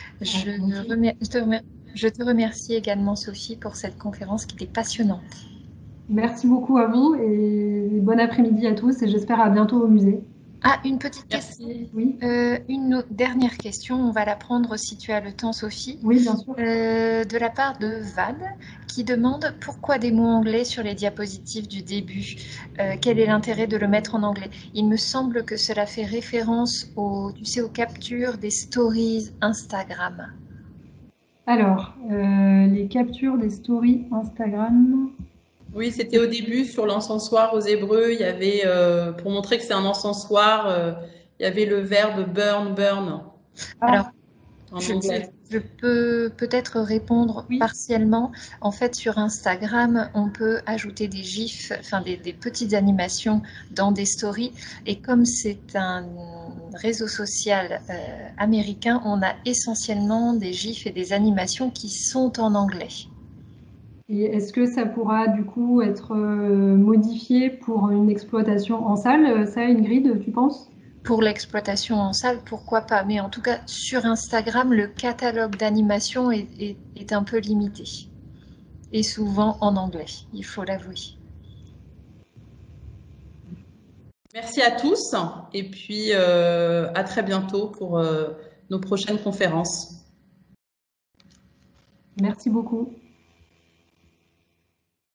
Je te remercie également, Sophie, pour cette conférence qui était passionnante. Merci beaucoup à vous et bon après-midi à tous et j'espère à bientôt au musée. Ah, une petite question. Oui. Une dernière question, on va la prendre si tu as le temps, Sophie. Oui, bien sûr. De la part de Vad, qui demande pourquoi des mots anglais sur les diapositives du début. Quel est l'intérêt de le mettre en anglais? Il me semble que cela fait référence aux captures des stories Instagram. Alors, les captures des stories Instagram. Oui, c'était au début sur l'encensoir aux Hébreux. Il y avait, pour montrer que c'est un encensoir, il y avait le verbe burn, burn. Alors, en anglais. Je peux peut-être répondre partiellement. En fait, sur Instagram, on peut ajouter des gifs, enfin des petites animations dans des stories. Et comme c'est un réseau social américain, on a essentiellement des gifs et des animations qui sont en anglais. Et est-ce que ça pourra du coup être modifié pour une exploitation en salle? Ça, Ingrid, tu penses? Pour l'exploitation en salle, pourquoi pas? Mais en tout cas, sur Instagram, le catalogue d'animation est un peu limité. Et souvent en anglais, il faut l'avouer. Merci à tous et puis à très bientôt pour nos prochaines conférences. Merci beaucoup.